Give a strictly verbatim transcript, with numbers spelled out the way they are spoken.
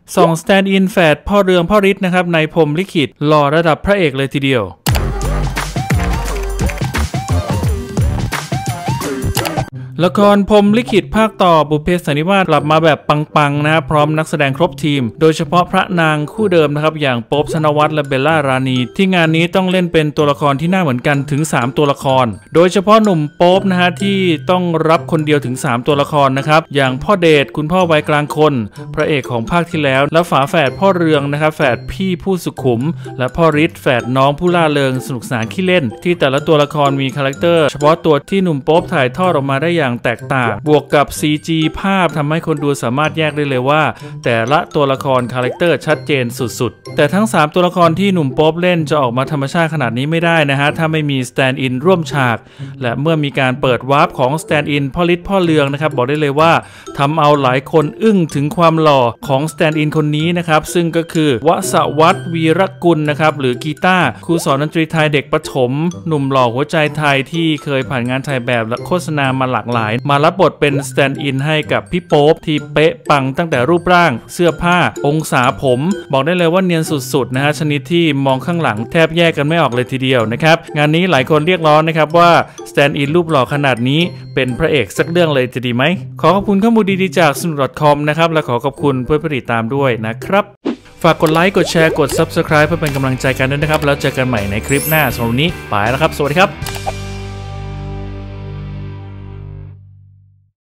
ส่องสแตนด์อินแฝดพ่อเรืองพ่อฤทธิ์นะครับในพรหมลิขิตหล่อระดับพระเอกเลยทีเดียวละครพรหมลิขิตภาคต่อบุพเพสันนิวาสกลับมาแบบปังๆนะครับพร้อมนักแสดงครบทีมโดยเฉพาะพระนางคู่เดิมนะครับอย่างโป๊ปธนวัฒน์และเบลล่ารานีที่งานนี้ต้องเล่นเป็นตัวละครที่น่าเหมือนกันถึงสามตัวละครโดยเฉพาะหนุ่มโป๊ปนะฮะที่ต้องรับคนเดียวถึงสามตัวละครนะครับอย่างพ่อเดชคุณพ่อวัยกลางคนพระเอกของภาคที่แล้วและฝาแฝดพ่อเรืองนะครับแฝดพี่ผู้สุขุมและพ่อฤทธิ์แฝดน้องผู้ล่าเริงสนุกสนานขี้เล่นที่แต่ละตัวละครมีคาแรคเตอร์เฉพาะตัวที่หนุ่มโป๊ปถ่ายทอดออกมาได้อย่างแตกต่างบวกกับ ซี จี ภาพทำให้คนดูสามารถแยกได้เลยว่าแต่ละตัวละครคาแรคเตอร์ชัดเจนสุดๆแต่ทั้งสามตัวละครที่หนุ่มโป๊ปเล่นจะออกมาธรรมชาติขนาดนี้ไม่ได้นะฮะถ้าไม่มีสแตนด์อินร่วมฉากและเมื่อมีการเปิดวาร์ปของสแตนด์อินพ่อฤทธิ์พ่อเรืองนะครับบอกได้เลยว่าทำเอาหลายคนอึ้งถึงความหล่อของสแตนด์อินคนนี้นะครับซึ่งก็คือวสวัฒน์วีรกุลนะครับหรือกีตาร์ครูสอนดนตรีไทยเด็กประถมหนุ่มหล่อหัวใจไทยที่เคยผ่านงานถ่ายแบบและโฆษณามาหลากหลายมารับบทเป็นสแตนด์อินให้กับพี่โป๊ปที่เป๊ะปังตั้งแต่รูปร่างเสื้อผ้าองศาผมบอกได้เลยว่าเนียนสุดๆนะฮะชนิดที่มองข้างหลังแทบแยกกันไม่ออกเลยทีเดียวนะครับงานนี้หลายคนเรียกร้องนะครับว่าสแตนด์อินรูปหล่อขนาดนี้เป็นพระเอกสักเรื่องเลยจะดีไหมขอขอบคุณข้อมูลดีๆจากสนุก .com นะครับและขอขอบคุณเพื่อนผู้ติดตามด้วยนะครับฝากกดไลค์กดแชร์กด ซับสไครบ์ เพื่อเป็นกำลังใจกันด้วยนะครับแล้วเจอกันใหม่ในคลิปหน้าสำหรับวันนี้ไปแล้วครับสวัสดีครับ